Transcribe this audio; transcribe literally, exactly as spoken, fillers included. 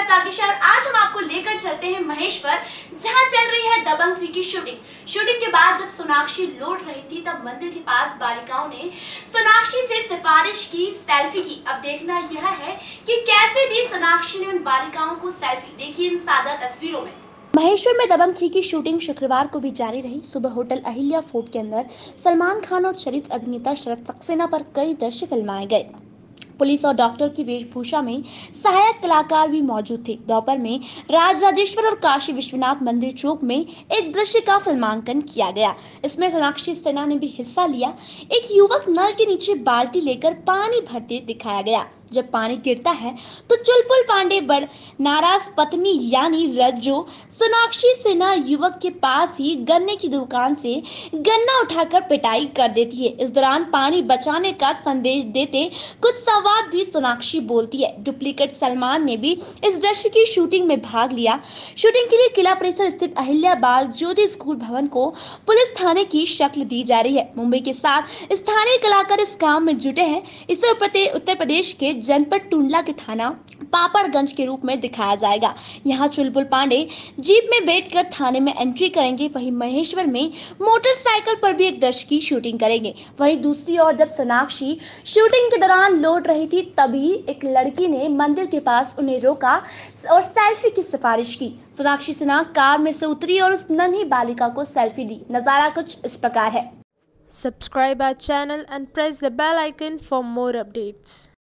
ताकिशर। आज हम आपको लेकर चलते हैं महेश्वर, जहां चल रही है दबंग थ्री की शूटिंग। शूटिंग के बाद जब सोनाक्षी लौट रही थी तब मंदिर के पास बालिकाओं ने सोनाक्षी से सिफारिश की, सेल्फी की। अब देखना यह है कि कैसे दी सोनाक्षी ने उन बालिकाओं को सेल्फी। देखिए इन साझा तस्वीरों में। महेश्वर में दबंग थ्री की शूटिंग शुक्रवार को भी जारी रही। सुबह होटल अहिल्या फोर्ट के अंदर सलमान खान और चरित्र अभिनेता शरद सक्सेना पर कई दृश्य फिल्माए गए। पुलिस और डॉक्टर की वेशभूषा में सहायक कलाकार भी मौजूद थे। दोपहर में राज राजेश्वर और काशी विश्वनाथ मंदिर चौक में एक दृश्य का फिल्मांकन किया गया। इसमें सोनाक्षी सिन्हा ने भी हिस्सा लिया। एक युवक नल के नीचे बाल्टी लेकर पानी भरते दिखाया गया। जब पानी गिरता है तो चुलबुल पांडे बड़ नाराज पत्नी यानी रज्जो सोनाक्षी सिन्हा युवक के पास ही गन्ने की दुकान से गन्ना उठाकर पिटाई कर देती है। इस दौरान पानी बचाने का संदेश देते कुछ संवाद भी सोनाक्षी बोलती है। डुप्लीकेट सलमान ने भी इस दृश्य की शूटिंग में भाग लिया। शूटिंग के लिए किला परिसर स्थित अहिल्या बाल ज्योति स्कूल भवन को पुलिस थाने की शक्ल दी जा रही है। मुंबई के साथ स्थानीय कलाकार इस काम में जुटे हैं। इसे उत्तर प्रदेश के जनपद टुंडला के थाना पापड़गंज के रूप में दिखाया जाएगा। यहाँ चुलबुल पांडे जीप में बैठकर थाने में एंट्री करेंगे। वहीं महेश्वर में मोटरसाइकिल पर भी एक दृश्य की शूटिंग करेंगे। वहीं दूसरी ओर जब सोनाक्षी शूटिंग के दौरान लौट रही थी तभी एक लड़की ने मंदिर के पास उन्हें रोका और सेल्फी की सिफारिश की। सोनाक्षी सिन्हा कार में से उतरी और उस नन्ही बालिका को सेल्फी दी। नजारा कुछ इस प्रकार है। Subscribe our channel and press the bell icon for more updates.